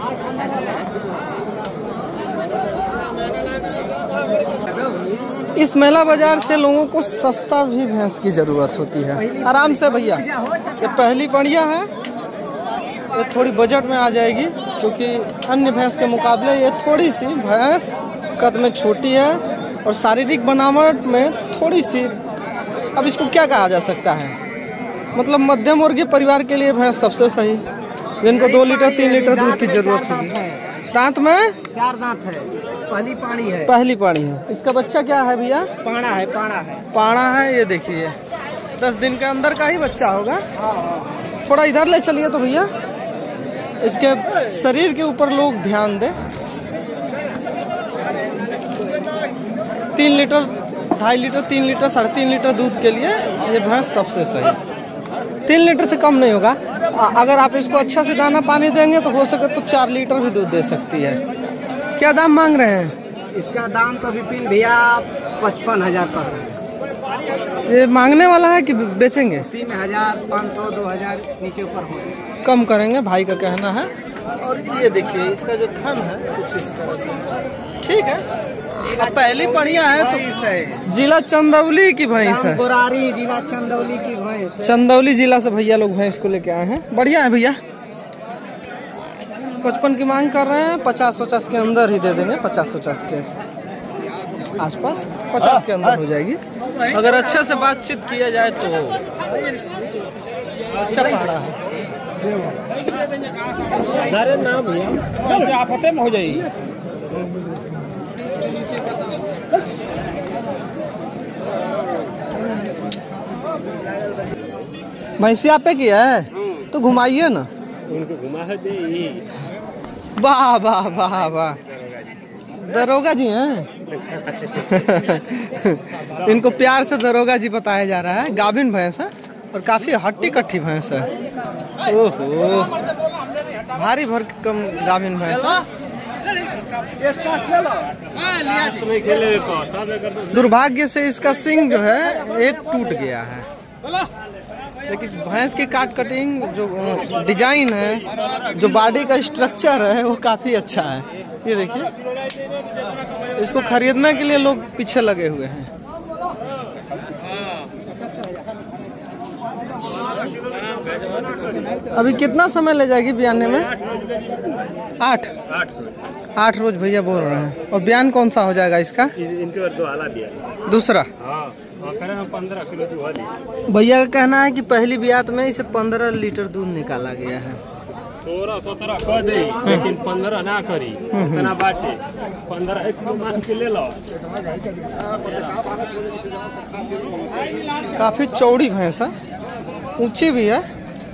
इस मेला बाजार से लोगों को सस्ता भी भैंस की ज़रूरत होती है। आराम से भैया, ये पहली बढ़िया है, ये थोड़ी बजट में आ जाएगी क्योंकि अन्य भैंस के मुकाबले ये थोड़ी सी भैंस कद में छोटी है और शारीरिक बनावट में थोड़ी सी, अब इसको क्या कहा जा सकता है, मतलब मध्यम वर्गीय परिवार के लिए भैंस सबसे सही, जिनको 2 लीटर 3 लीटर दूध की जरूरत होगी। दांत में 4 दांत है, पहली पानी है। पहली पानी है। इसका बच्चा क्या है भैया? पाड़ा है, पाड़ा है। पाड़ा है, ये देखिए 10 दिन के अंदर का ही बच्चा होगा। थोड़ा इधर ले चलिए तो भैया, इसके शरीर के ऊपर लोग ध्यान दें। 3 लीटर 2.5 लीटर 3 लीटर 3.5 लीटर दूध के लिए ये भैंस सबसे सही। 3 लीटर से कम नहीं होगा। अगर आप इसको अच्छा से दाना पानी देंगे तो हो सके तो 4 लीटर भी दूध दे सकती है। क्या दाम मांग रहे हैं? इसका दाम तो विपिन भैया 55,000 का है। ये मांगने वाला है कि बेचेंगे? इसी में 1,500 2,000 नीचे ऊपर होगा, कम करेंगे, भाई का कहना है। और ये देखिए इसका जो थन है कुछ इस तरह से, ठीक है। अब पहली बढ़िया है तो जिला चंदौली की भैंस है, गोरारी जिला चंदौली की भैंस। चंदौली जिला से भैया लोग भैंस को लेके आए हैं। बढ़िया है भैया। 55 की मांग कर रहे हैं, 50-50 के अंदर ही दे देंगे, 50-50 के आसपास, 50 के अंदर हो जाएगी अगर अच्छे से बातचीत किया जाए तो। अच्छा पाड़ा है, नाम हो जाएगी। भैंसिया पे की है तो घुमाइए ना, उनको घुमा दे। वाह वाह वाह वाह, दरोगा जी हैं। इनको प्यार से दरोगा जी बताया जा रहा है। गाभिन भैंस है और काफी हट्टी कट्टी भैंस है। ओहो, भारी भरकम गाभिन भैंस है। दुर्भाग्य से इसका सिंग जो है एक टूट गया है, लेकिन भैंस की काट कटिंग जो डिजाइन है, जो बॉडी का स्ट्रक्चर है वो काफी अच्छा है। ये देखिए, इसको खरीदने के लिए लोग पीछे लगे हुए हैं। अभी कितना समय ले जाएगी ब्याने में? 8 रोज भैया बोल रहे हैं। और बयान कौन सा हो जाएगा इसका? इनके 2 आला दिया, दूसरा 15 किलो। भैया का कहना है कि पहली ब्यात में इसे 15 लीटर दूध निकाला गया है। 16-17 कर दे, लेकिन 15 ना करी, इतना बाटे 15 एक मान के ले लो। काफी चौड़ी भैंस है, ऊंची भी है।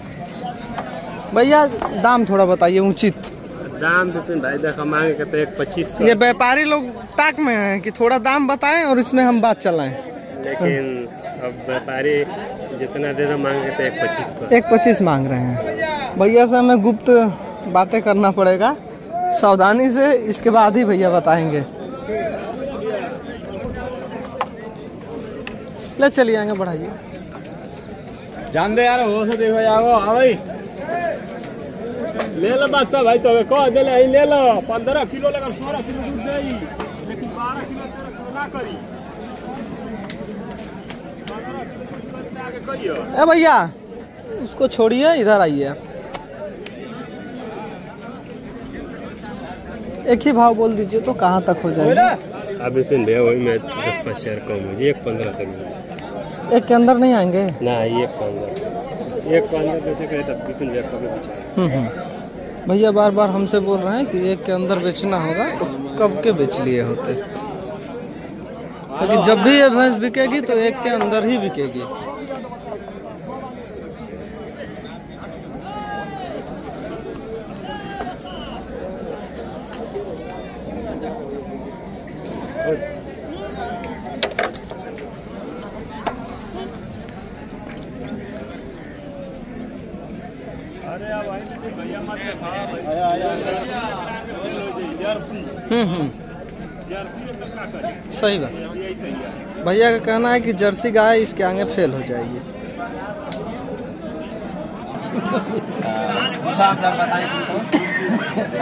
भैया दाम थोड़ा बताइए उचित। दाम विपिन भाई देखो मांगे के तो 1.25 का। ये व्यापारी लोग ताक में हैं कि थोड़ा दाम बताएं और इसमें हम बात चलाएं, लेकिन अब व्यापारी जितना दे दो मांगे तो 1.25 का। 1.25 मांग रहे हैं। भैया से हमें गुप्त बातें करना पड़ेगा सावधानी से, इसके बाद ही भैया बताएंगे। ले चलिए आगे बढ़ाइए। जान दे यार, हो से देखो जाओ। हाँ भाई ले लो बस भाई, तो कह दे ले लो 15 किलो लगा, 16 किलो दूध दे, लेकिन 12 किलो 13 किलो ना करी। ए भैया उसको छोड़िए, इधर आइए आप। एक ही भाव बोल दीजिए तो कहाँ तक हो जाएगा? अब विपिन भैया वही में 10-5 शेयर कम हो जाए, 1.15 तक। एक के अंदर नहीं आएंगे ना, 1.15 बेचे के तब विपिन भैया कभी बेचा। भैया बार बार हमसे बोल रहे हैं कि 1 के अंदर बेचना होगा, तो कब के बेच लिए होते, क्योंकि जब भी ये भैंस बिकेगी तो 1 के अंदर ही बिकेगी। सही बात। भैया का कहना है कि जर्सी गाय इसके आगे फेल हो जाएगी।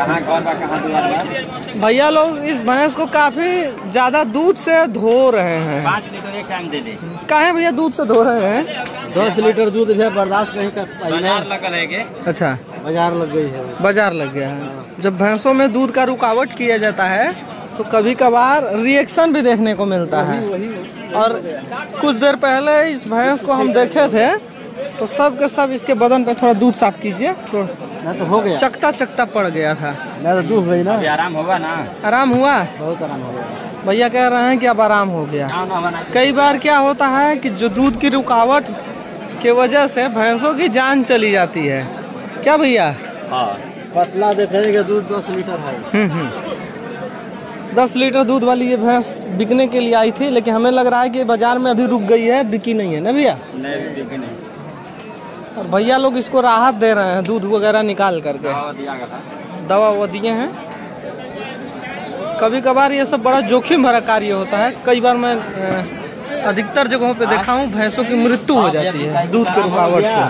कहाँ कौन बा कहाँ दुआर बा? भैया लोग इस भैंस को काफी ज्यादा दूध से धो रहे हैं। 5 लीटर एक टाइम दे दे। काहे भैया दूध से धो रहे हैं? 10 लीटर दूध भी बर्दाश्त नहीं कर पाई। बाजार लगल है के? अच्छा, बाजार लग गई है। बाजार लग गया है। जब भैंसों में दूध का रुकावट किया जाता है तो कभी कभार रिएक्शन भी देखने को मिलता है। और कुछ देर पहले इस भैंस को हम देखे थे तो सब के सब इसके बदन पे थोड़ा दूध साफ कीजिए तो हो गया, चकता चकता पड़ गया था। तो दूध गई ना, आराम होगा ना? आराम हुआ, बहुत आराम हो गया। भैया कह रहे हैं कि अब आराम हो गया। कई बार क्या होता है कि जो दूध की रुकावट के वजह से भैंसों की जान चली जाती है। क्या भैया? हाँ, पतला देखेंगे दूध 10 लीटर है। 10 लीटर दूध वाली ये भैंस बिकने के लिए आई थी, लेकिन हमें लग रहा है कि बाजार में अभी रुक गई है, बिकी नहीं है ना भैया? नहीं बिकी नहीं। और भैया लोग इसको राहत दे रहे हैं दूध वगैरह निकाल करके। दवा वो दिए हैं। कभी कभार ये सब बड़ा जोखिम भरा कार्य होता है। कई बार मैं अधिकतर जगहों पे देखा हूँ भैंसों की मृत्यु हो जाती है दूध की रुकावट से।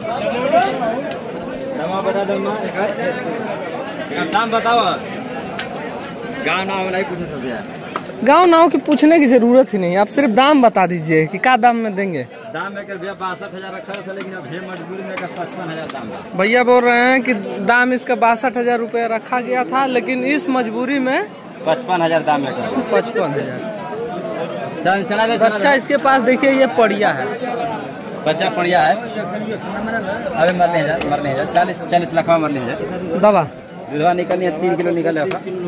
दाम बताओ। गाँव नाम नहीं पूछे? गाँव नाव की पूछने की जरूरत ही नहीं, आप सिर्फ दाम बता दीजिए कि क्या दाम में देंगे। दाम में 62,000 रखा था, लेकिन अब है मजबूरी में 55,000 दाम। भैया बोल रहे हैं कि दाम इसका 62,000 रुपये रखा गया था, लेकिन इस मजबूरी में 55,000 दाम में 55,000। चला दे। अच्छा, इसके पास देखिए ये पड़िया है, बच्चा पड़िया है। अभी मरने हैं 40 लाख में मरने हैं। दवा दूधवा निकलनी है, 3 किलो निकले।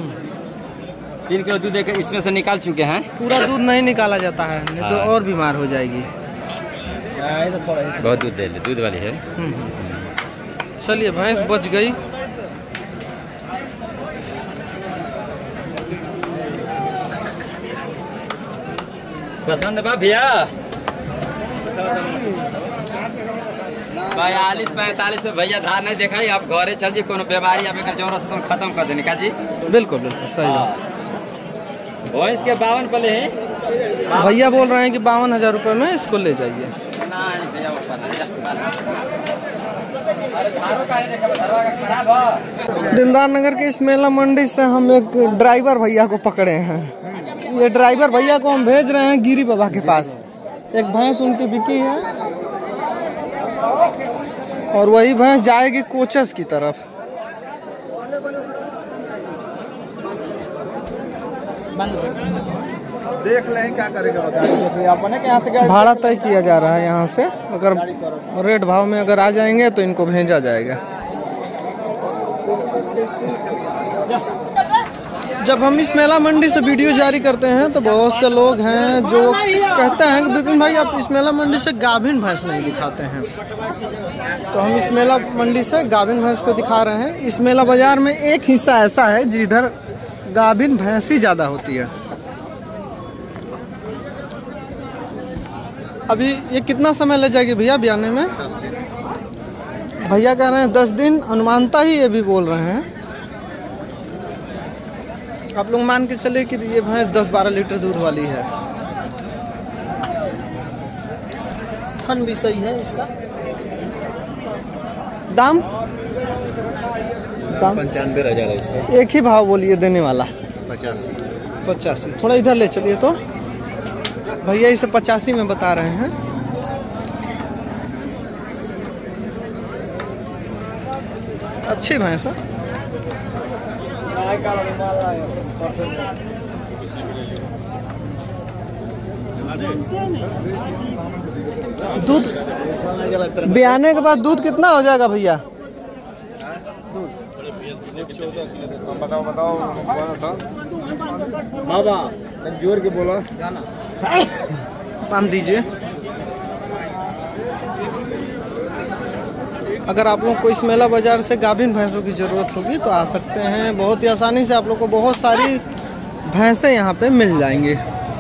3 किलो दूध इसमें से निकाल चुके हैं। पूरा दूध नहीं निकाला जाता है, नहीं तो और बीमार हो जाएगी। बहुत दूध दे दूध वाली है। चलिए, भैंस बच गई। पसंद बा भैया? 42-45 में भैया धार नहीं देखा। आप घरे चल जी, कोनो बीमारी आप जरूरत तो खत्म कर देने का जी। बिल्कुल बिल्कुल सही बात। भैंस के 52 पले हैं। भैया बोल रहे हैं कि 52,000 रुपये में इसको ले जाइए। दिलदार नगर के इस मेला मंडी से हम एक ड्राइवर भैया को पकड़े हैं। ये ड्राइवर भैया को हम भेज रहे हैं गिरी बाबा के पास। एक भैंस उनकी बिकी है और वही भैंस जाएगी कोचस की तरफ। देख लें क्या करेगा, अपने के यहाँ से भाड़ा तय किया जा रहा है यहाँ से। अगर रेट भाव में अगर आ जाएंगे तो इनको भेजा जाएगा। जब हम इस मेला मंडी से वीडियो जारी करते हैं तो बहुत से लोग हैं जो कहते हैं कि विपिन भाई आप इस मेला मंडी से गाभिन भैंस नहीं दिखाते हैं। तो हम इस मेला मंडी से गाभिन भैंस को दिखा रहे हैं। इस मेला बाजार में एक हिस्सा ऐसा है जिधर गाभिन भैंस ही ज़्यादा होती है। अभी ये कितना समय ले जाएगी भैया ब्याने में? भैया कह रहे हैं 10 दिन, अनुमानता ही ये भी बोल रहे हैं। आप लोग मान के चले कि ये भैंस 10-12 लीटर दूध वाली है। थन भी सही है इसका। दाम 95,000 है इसका। एक ही भाव बोलिए देने वाला। 85। थोड़ा इधर ले चलिए तो। भैया इसे 85 में बता रहे हैं। अच्छी भैंस है। दूध ब्याने के बाद दूध कितना हो जाएगा भैया? बताओ बाबा, जोर के बोला। पान दीजिए। अगर आप लोग को इस मेला बाजार से गाभिन भैंसों की ज़रूरत होगी तो आ सकते हैं। बहुत ही आसानी से आप लोग को बहुत सारी भैंसें यहाँ पे मिल जाएंगी।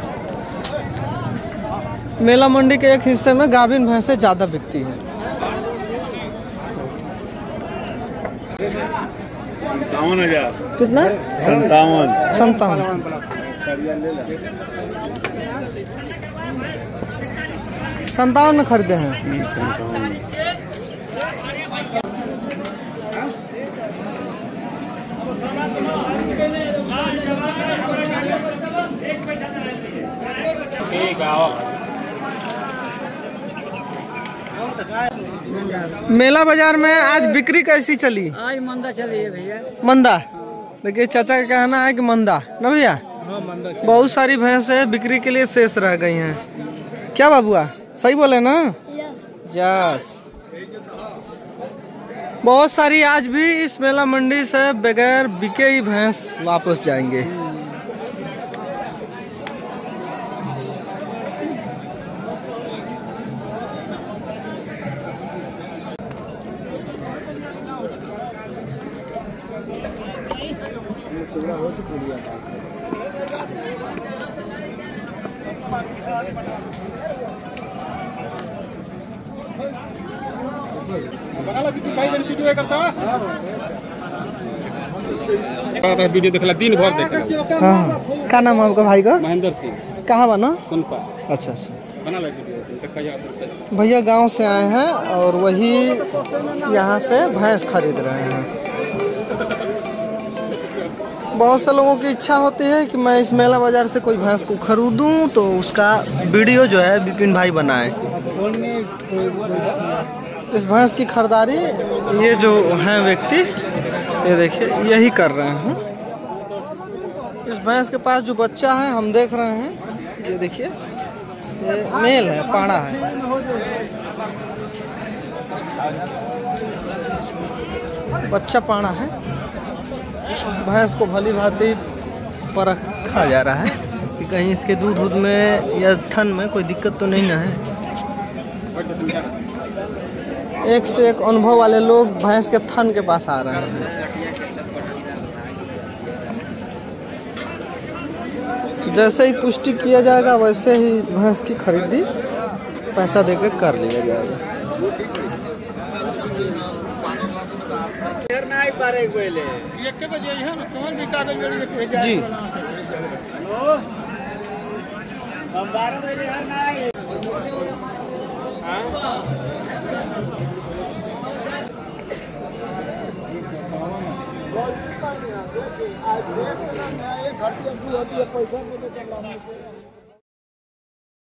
मेला मंडी के एक हिस्से में गाभिन भैंसें ज़्यादा बिकती हैं। 57,000। कितना? 57 57 में खरीदे हैं। मेला बाजार में आज बिक्री कैसी चली? आज मंदा चली है भैया। मंदा? देखिए चाचा का कहना है कि मंदा ना भैया। हाँ, मंदा बहुत सारी भैंसें बिक्री के लिए शेष रह गई हैं। क्या बाबुआ सही बोले ना? यस। बहुत सारी आज भी इस मेला मंडी से बगैर बिके ही भैंस वापस जाएंगे। वीडियो देखला दिन भर देखला। हाँ, क्या नाम है आपका भाई का? महेंद्र सिंह। कहाँ बना? सुनपा। अच्छा अच्छा। बना ला वीडियो। भैया गांव से आए हैं और वही यहाँ से भैंस खरीद रहे हैं। बहुत से लोगों की इच्छा होती है कि मैं इस मेला बाजार से कोई भैंस को खरीदूं तो उसका वीडियो जो है विपिन भाई बनाए। इस भैंस की खरीदारी ये जो है व्यक्ति, ये देखिए यही कर रहे हैं। इस भैंस के पास जो बच्चा है हम देख रहे हैं, ये देखिए ये मेल है, पाड़ा है। बच्चा पाड़ा है। भैंस को भली भांति परखा जा रहा है कि कहीं इसके दूध में या थन में कोई दिक्कत तो नहीं ना है। एक से एक अनुभव वाले लोग भैंस के थन के पास आ रहे हैं। जैसे ही पुष्टि किया जाएगा वैसे ही इस भैंस की खरीदी पैसा देकर कर लिया जाएगा। जी पैसा